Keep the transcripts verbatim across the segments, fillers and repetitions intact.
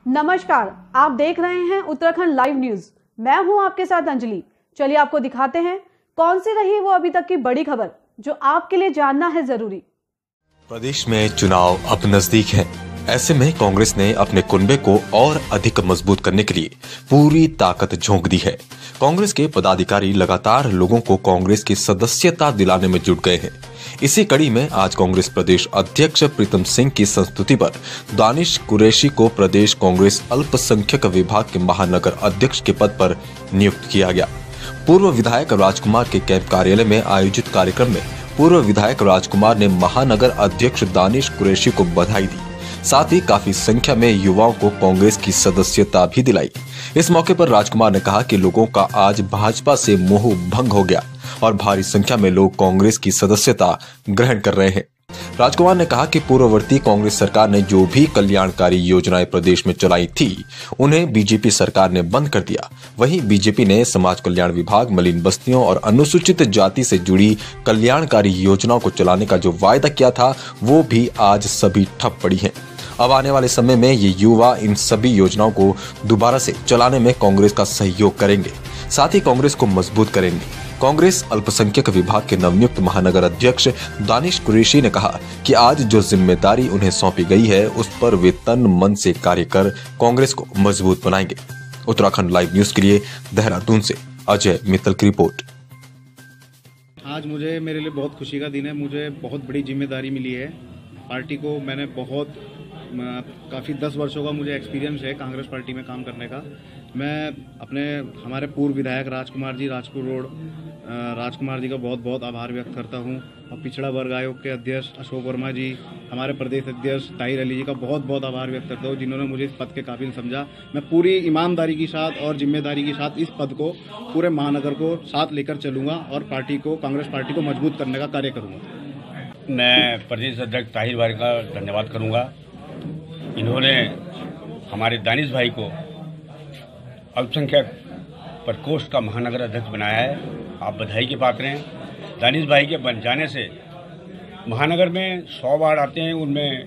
नमस्कार, आप देख रहे हैं उत्तराखंड लाइव न्यूज। मैं हूं आपके साथ अंजलि। चलिए आपको दिखाते हैं कौन सी रही वो अभी तक की बड़ी खबर जो आपके लिए जानना है जरूरी। प्रदेश में चुनाव अब नजदीक हैं। ऐसे में कांग्रेस ने अपने कुनबे को और अधिक मजबूत करने के लिए पूरी ताकत झोंक दी है। कांग्रेस के पदाधिकारी लगातार लोगों को कांग्रेस की सदस्यता दिलाने में जुट गए हैं। इसी कड़ी में आज कांग्रेस प्रदेश अध्यक्ष प्रीतम सिंह की संस्तुति पर दानिश कुरैशी को प्रदेश कांग्रेस अल्पसंख्यक विभाग के महानगर अध्यक्ष के पद पर नियुक्त किया गया। पूर्व विधायक राजकुमार के कैंप कार्यालय में आयोजित कार्यक्रम में पूर्व विधायक राजकुमार ने महानगर अध्यक्ष दानिश कुरैशी को बधाई दी। साथ ही काफी संख्या में युवाओं को कांग्रेस की सदस्यता भी दिलाई। इस मौके पर राजकुमार ने कहा कि लोगों का आज भाजपा से मोह भंग हो गया और भारी संख्या में लोग कांग्रेस की सदस्यता ग्रहण कर रहे हैं। राजकुमार ने कहा कि पूर्ववर्ती कांग्रेस सरकार ने जो भी कल्याणकारी योजनाएं प्रदेश में चलाई थी, उन्हें बीजेपी सरकार ने बंद कर दिया। वहीं बीजेपी ने समाज कल्याण विभाग, मलिन बस्तियों और अनुसूचित जाति से जुड़ी कल्याणकारी योजनाओं को चलाने का जो वायदा किया था, वो भी आज सभी ठप पड़ी है। अब आने वाले समय में ये युवा इन सभी योजनाओं को दोबारा से चलाने में कांग्रेस का सहयोग करेंगे, साथ ही कांग्रेस को मजबूत करेंगे। कांग्रेस अल्पसंख्यक विभाग के नवनियुक्त महानगर अध्यक्ष दानिश कुरैशी ने कहा कि आज जो जिम्मेदारी उन्हें सौंपी गई है, उस पर वे तन मन से कार्य कर कांग्रेस को मजबूत बनाएंगे। उत्तराखंड लाइव न्यूज के लिए देहरादून से अजय मित्तल की रिपोर्ट। आज मुझे मेरे लिए बहुत खुशी का दिन है। मुझे बहुत बड़ी जिम्मेदारी मिली है। पार्टी को मैंने बहुत काफ़ी दस वर्षों का मुझे एक्सपीरियंस है कांग्रेस पार्टी में काम करने का। मैं अपने हमारे पूर्व विधायक राजकुमार जी, राजपुर रोड राजकुमार जी का बहुत बहुत आभार व्यक्त करता हूं, और पिछड़ा वर्ग आयोग के अध्यक्ष अशोक वर्मा जी, हमारे प्रदेश अध्यक्ष ताहिर अली जी का बहुत बहुत आभार व्यक्त करता हूं, जिन्होंने मुझे इस पद के काबिल समझा। मैं पूरी ईमानदारी के साथ और जिम्मेदारी के साथ इस पद को, पूरे महानगर को साथ लेकर चलूँगा और पार्टी को, कांग्रेस पार्टी को मजबूत करने का कार्य करूँगा। मैं प्रदेश अध्यक्ष ताहिर भाई का धन्यवाद करूँगा। इन्होंने हमारे दानिश भाई को अल्पसंख्यक प्रकोष्ठ का महानगर अध्यक्ष बनाया है। आप बधाई के पात्र हैं। दानिश भाई के बन जाने से महानगर में सौ वार्ड आते हैं, उनमें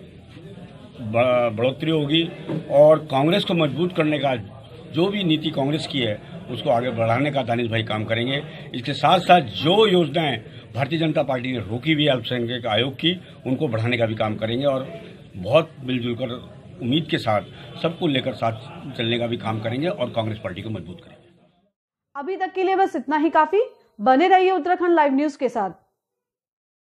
बढ़ोतरी होगी और कांग्रेस को मजबूत करने का जो भी नीति कांग्रेस की है, उसको आगे बढ़ाने का दानिश भाई काम करेंगे। इसके साथ साथ जो योजनाएं भारतीय जनता पार्टी ने रोकी हुई अल्पसंख्यक आयोग की, उनको बढ़ाने का भी काम करेंगे और बहुत मिलजुल कर उम्मीद के साथ सबको लेकर साथ चलने का भी काम करेंगे और कांग्रेस पार्टी को मजबूत करेंगे। अभी तक के लिए बस इतना ही काफी। बने रहिए उत्तराखंड लाइव न्यूज के साथ।